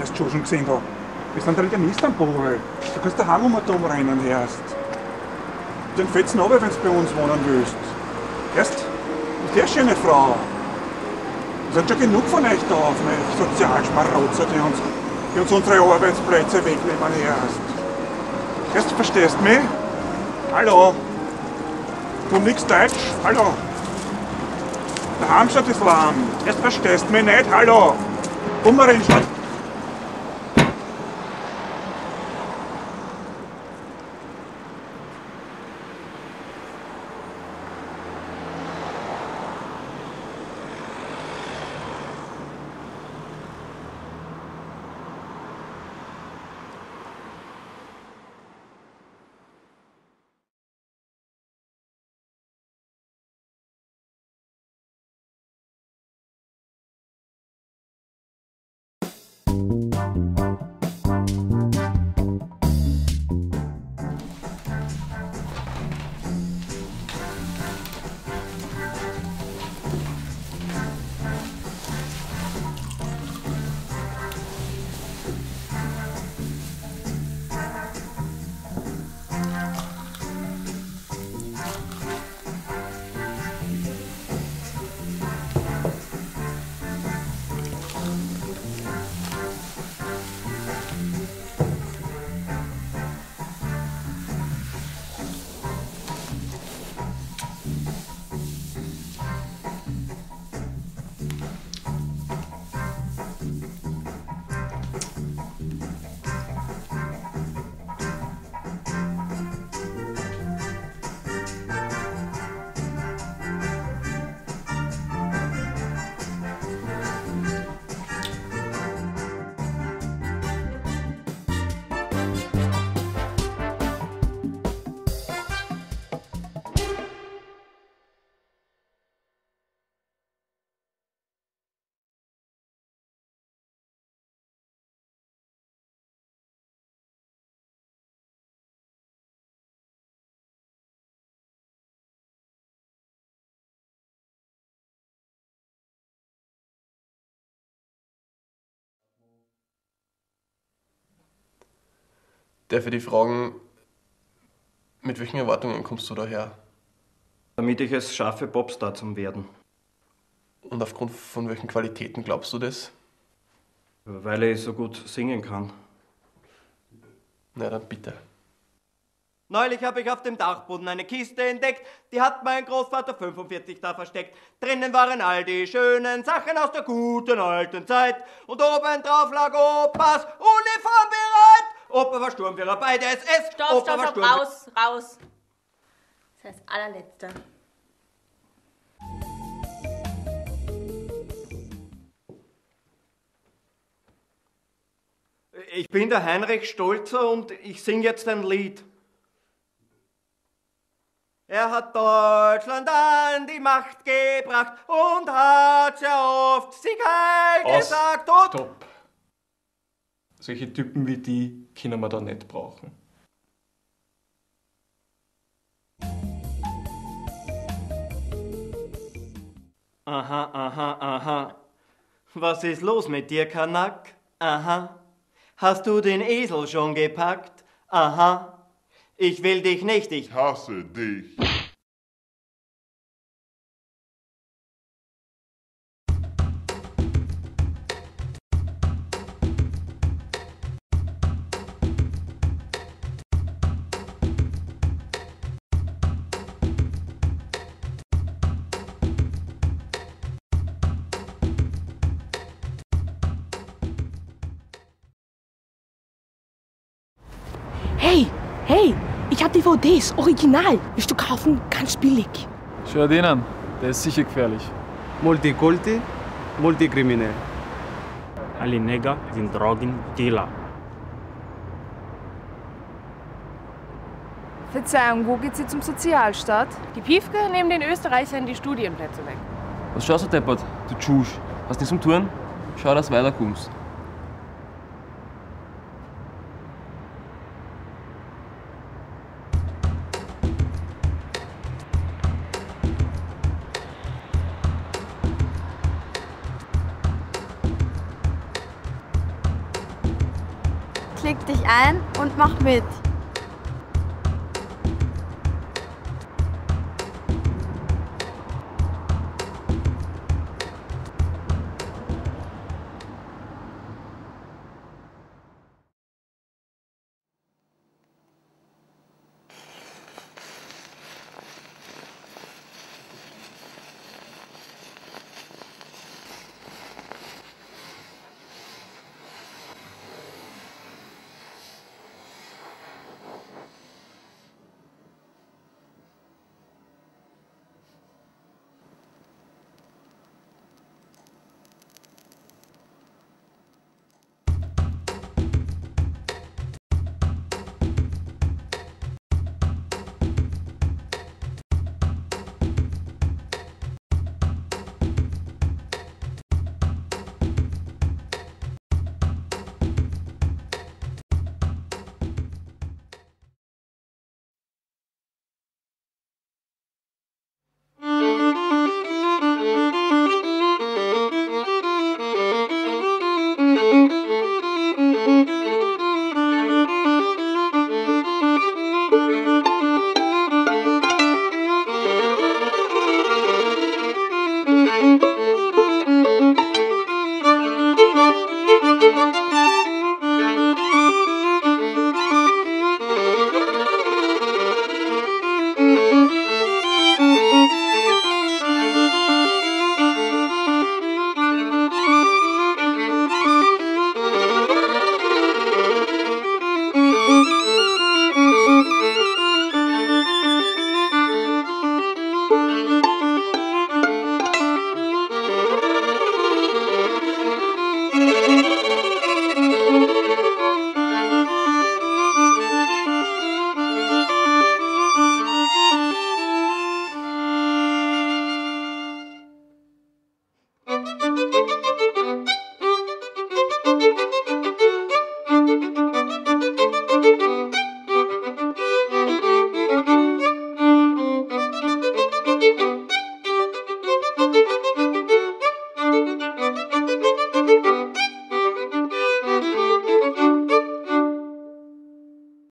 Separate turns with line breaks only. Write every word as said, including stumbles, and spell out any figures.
hast du schon gesehen da. Wir sind halt in Istanbul. Du kannst daheim um und rennen erst. Den fetzen runter, wenn du bei uns wohnen willst. Erst, ist der schöne Frau. Es sind schon genug von euch da auf mich, Sozialschmarotzer, die uns, die uns unsere Arbeitsplätze wegnehmen erst. Erst, verstehst du mich? Hallo? Du nix Deutsch? Hallo? Daheim schaut das warm. Erst verstehst du mich nicht? Hallo? Umrennen statt.
Darf ich dich fragen, mit welchen Erwartungen kommst du daher?
Damit ich es schaffe, Popstar zu werden.
Und aufgrund von welchen Qualitäten glaubst du das?
Weil ich so gut singen kann.
Na dann bitte.
Neulich habe ich auf dem Dachboden eine Kiste entdeckt, die hat mein Großvater fünfundvierzig da versteckt. Drinnen waren all die schönen Sachen aus der guten alten Zeit. Und oben drauf lag Opas Uniform bereit. Opa war Sturmführer bei der S S.
Stopp,
Opa
stopp,
war
stopp,
Sturmführer.
raus, raus. Das heißt allerletzter.
Ich bin der Heinrich Stolzer und ich singe jetzt ein Lied. Er hat Deutschland an die Macht gebracht und hat sehr oft Sieg heil gesagt und...
Stopp. Solche Typen wie die können wir da nicht brauchen.
Aha, aha, aha. Was ist los mit dir, Kanak? Aha. Hast du den Esel schon gepackt? Aha. Ich will dich nicht, ich
hasse dich.
Hey, hey, ich hab D V Ds, original. Willst du kaufen? Ganz billig.
Schau den an, der ist sicher gefährlich.
Multikulti, multikriminell.
Alle Neger sind Drogendealer.
Verzeihung, wo geht sie zum Sozialstaat? Die Piefke nehmen den Österreichern die Studienplätze weg.
Was schaust du deppert, du Tschusch? Hast nichts zum Tun? Schau, dass du weiterkommst.
klick dich ein und mach mit.